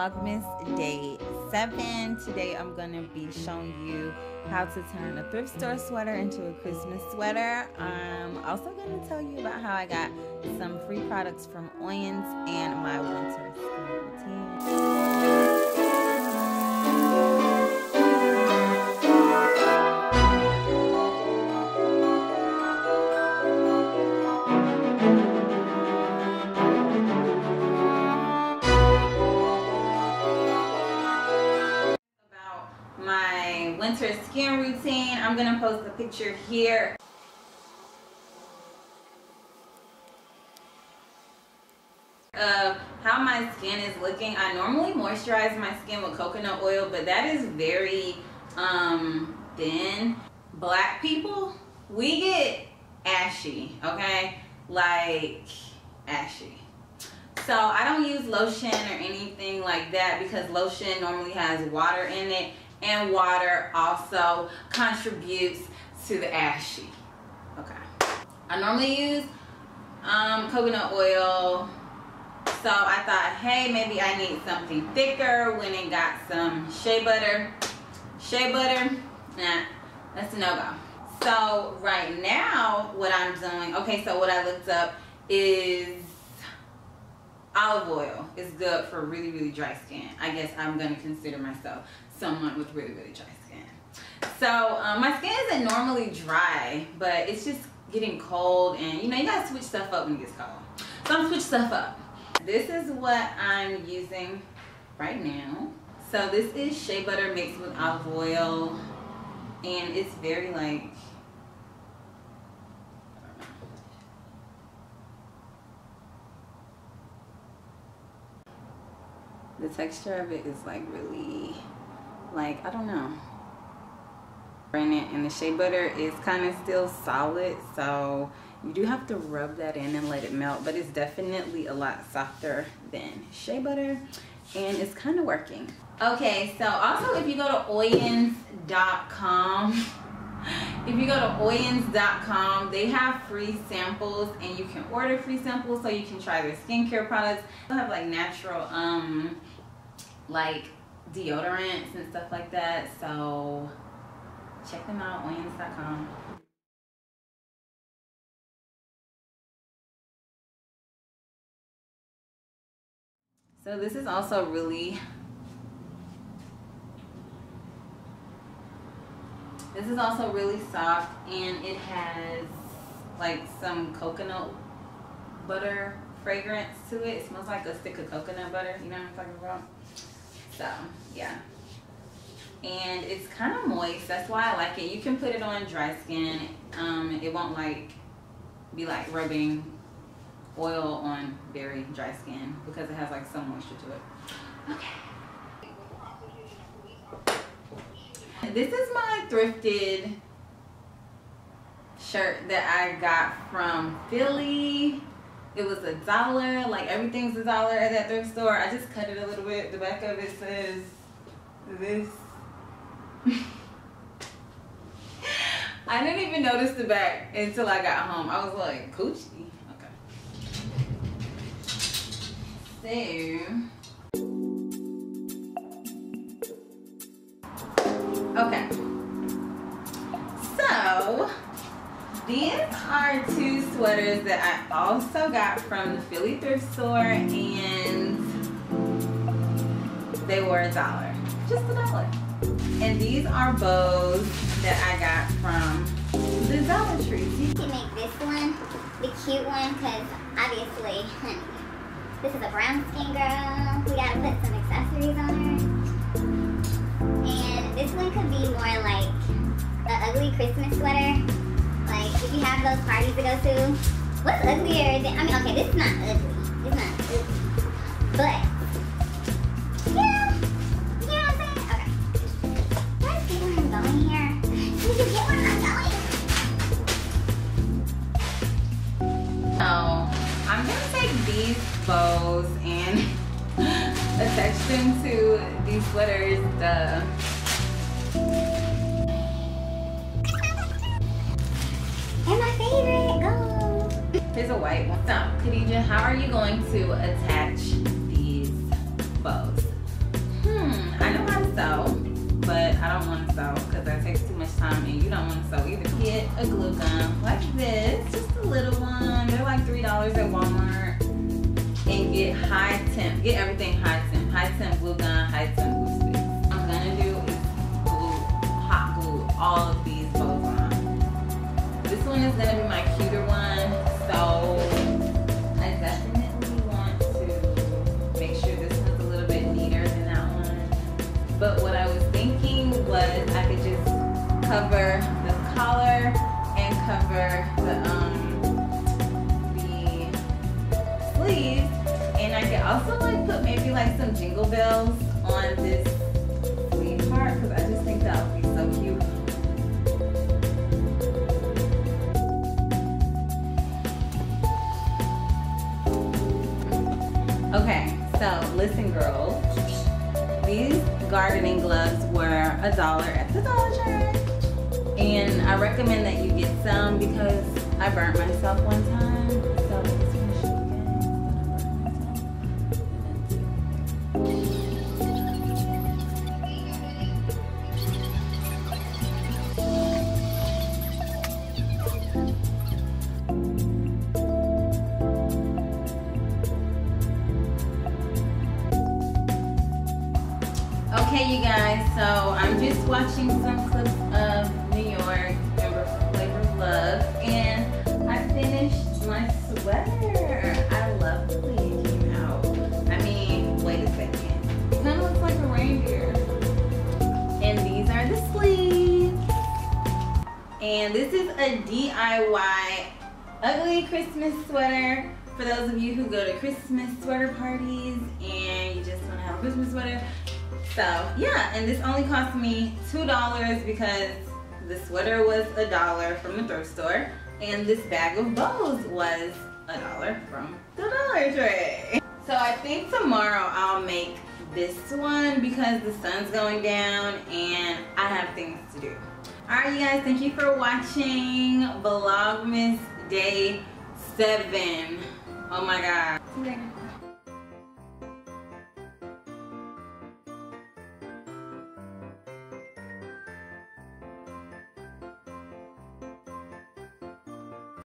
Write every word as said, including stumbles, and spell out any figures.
Vlogmas Day seven. Today I'm going to be showing you how to turn a thrift store sweater into a Christmas sweater. I'm also going to tell you about how I got some free products from Oyens and my winter routine. My winter skin routine. I'm gonna post a picture here. Of how my skin is looking. I normally moisturize my skin with coconut oil, but that is very um thin. Black people, we get ashy, okay? Like ashy. So I don't use lotion or anything like that because lotion normally has water in it, and water also contributes to the ashy. Okay. I normally use um, coconut oil, so I thought, hey, maybe I need something thicker. When it got some shea butter. Shea butter, nah, that's a no-go. So right now, what I'm doing, okay, so what I looked up is olive oil is good for really, really dry skin. I guess I'm going to consider myself someone with really, really dry skin. So um, my skin isn't normally dry, but it's just getting cold, and you know, you got to switch stuff up when it gets cold. So I'm switch stuff up. This is what I'm using right now. So this is shea butter mixed with olive oil, and it's very like, the texture of it is like really, like, I don't know. In it, and the shea butter is kind of still solid, so you do have to rub that in and let it melt, but it's definitely a lot softer than shea butter, and it's kind of working. Okay, so also if you go to Oyens dot com, if you go to Oyens dot com, they have free samples, and you can order free samples so you can try their skincare products. They have like natural um like deodorants and stuff like that, so check them out, Oyens dot com. So this is also really This is also really soft, and it has like some coconut butter fragrance to it. It smells like a stick of coconut butter, you know what I'm talking about? So, yeah. And it's kind of moist, that's why I like it. You can put it on dry skin. Um, it won't like be like rubbing oil on very dry skin because it has like some moisture to it. Okay. This is my thrifted shirt that I got from Philly. It was a dollar, like everything's a dollar at that thrift store. I just cut it a little bit. The back of it says this. I didn't even notice the back until I got home. I was like, coochie. Okay. So, okay. So, these are two sweaters that I also got from the Philly thrift store, and they were a dollar. Just a dollar. And these are bows that I got from the Dollar Tree. You can make this one the cute one because obviously, honey, this is a brown skin girl. We gotta put some accessories on her. And this one could be more like an ugly Christmas sweater. Like if you have those parties to go to. What's uglier than, I mean, okay, this is not ugly. It's not ugly. But, yeah. You know what I'm saying? Okay. Do I get where I'm going here? Do you get where I'm going? So, I'm going to take these bows and attach them to these sweaters. The And my favorite, go! Here's a white one. So, Khadija, how are you going to attach these bows? I don't want to sew because that takes too much time and you don't want to sew either. Get a glue gun like this, just a little one. They're like three dollars at Walmart. And get high temp, get everything high temp. High temp glue gun, high temp glue sticks. I'm gonna do is glue, hot glue all of these bows on. This one is gonna be my cuter one, so I definitely want to make sure this one's a little bit neater than that one. But what I was thinking was I could just cover the collar and cover the um the sleeves. And I could also like put maybe like some jingle bells on this sleeve part because I just think that would be so cute. Okay, so listen girls, these gardening gloves were a dollar at the Dollar Tree. And I recommend that you get some because I burnt myself one time. So it's gonna show you guys that I burnt myself. Okay, you guys, so I'm just watching some clips of New York, remember Flavor of Love, and I finished my sweater. I love the way it came out. I mean, wait a second. It kind of looks like a reindeer. And these are the sleeves. And this is a D I Y ugly Christmas sweater. For those of you who go to Christmas sweater parties and you just want to have a Christmas sweater. So yeah, and this only cost me two dollars because the sweater was a dollar from the thrift store and this bag of bows was a dollar from the Dollar Tree. So I think tomorrow I'll make this one because the sun's going down and I have things to do. Alright you guys, thank you for watching Vlogmas Day seven. Oh my god. See you later.